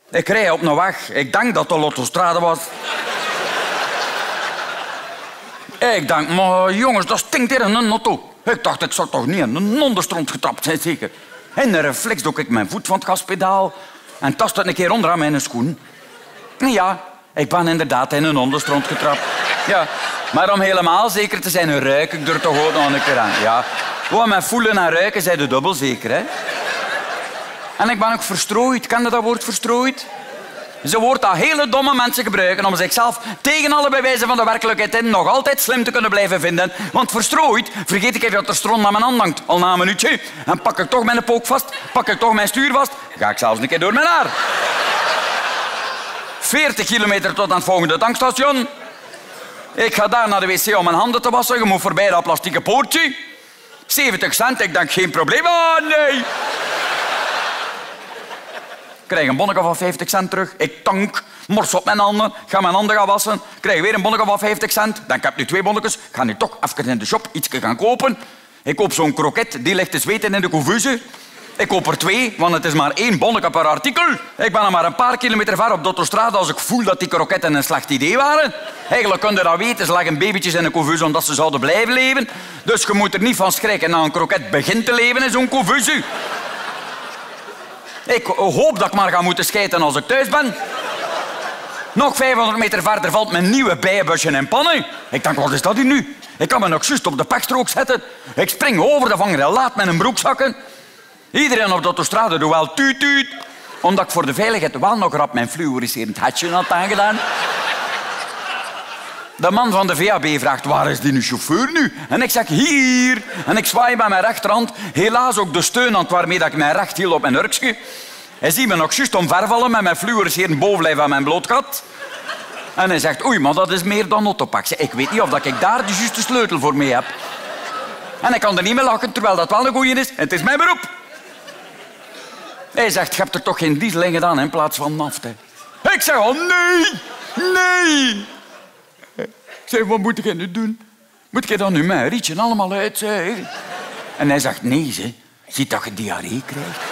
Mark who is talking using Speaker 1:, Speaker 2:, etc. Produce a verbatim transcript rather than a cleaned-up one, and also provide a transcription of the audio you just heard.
Speaker 1: Ik rij op een weg. Ik denk dat de Lottostrade was. Ik denk, maar jongens, dat stinkt hier in een auto. Ik dacht, ik zou toch niet in een onderstront getrapt zijn, zeker. In een reflex dook ik mijn voet van het gaspedaal en tast het een keer onder aan mijn schoen. Ja, ik ben inderdaad in een onderstront getrapt. Ja, maar om helemaal zeker te zijn, ruik ik er toch ook nog een keer aan. Ja, gewoon met voelen en ruiken zijn de dubbel zeker, hè. En ik ben ook verstrooid. Ken je dat woord verstrooid? Dat is een woord dat hele domme mensen gebruiken om zichzelf tegen alle bewijzen van de werkelijkheid in nog altijd slim te kunnen blijven vinden. Want verstrooid vergeet ik even dat er stront aan mijn hand hangt. Al na een minuutje. En pak ik toch mijn pook vast, pak ik toch mijn stuur vast, ga ik zelfs een keer door mijn haar. veertig kilometer tot aan het volgende tankstation. Ik ga daar naar de wc om mijn handen te wassen. Je moet voorbij dat plastieke poortje. zeventig cent, ik denk geen probleem. Oh, nee. Ik krijg een bonnetje van vijftig cent terug. Ik tank, mors op mijn handen, ga mijn handen gaan wassen. Krijg weer een bonnetje van vijftig cent. Dan ik heb nu twee bonnetjes. Ik ga nu toch even in de shop iets gaan kopen. Ik koop zo'n kroket, die ligt te zweten in de couveuse. Ik koop er twee, want het is maar één bonnetje per artikel. Ik ben er maar een paar kilometer ver op de autostrade als ik voel dat die kroketten een slecht idee waren. Eigenlijk kun je dat weten, ze leggen babytjes in een couveuse omdat ze zouden blijven leven. Dus je moet er niet van schrikken dat een kroket begint te leven in zo'n couveuse. Ik hoop dat ik maar ga moeten schijten als ik thuis ben. Nog vijfhonderd meter verder valt mijn nieuwe bijenbusje in pannen. Ik denk, wat is dat hier nu? Ik kan me nog juist op de pechstrook zetten. Ik spring over de vangrail met een broekzakken. Iedereen op de autostrade doet wel tuut tuut. Omdat ik voor de veiligheid wel nog rap mijn fluoriserend hatje had aangedaan. De man van de V A B vraagt, waar is die nu chauffeur nu? En ik zeg, hier. En ik zwaai met mijn rechterhand. Helaas ook de steunhand waarmee ik mijn recht hield op mijn hurkje. Hij ziet me nog juist omvervallen met mijn fluoriserend bovenlijf aan mijn blootgat. En hij zegt, oei, maar dat is meer dan Ottopak. Ik weet niet of ik daar de juiste sleutel voor mee heb. En ik kan er niet mee lachen, terwijl dat wel een goeie is. Het is mijn beroep. Hij zegt, je hebt er toch geen diesel in gedaan in plaats van nafte. Ik zeg, oh nee, nee. Ik zeg, wat moet ik nu doen? Moet ik dan nu mijn rietje allemaal uit? Zeg? En hij zegt, nee, ze. Ziet dat je diarree krijgt.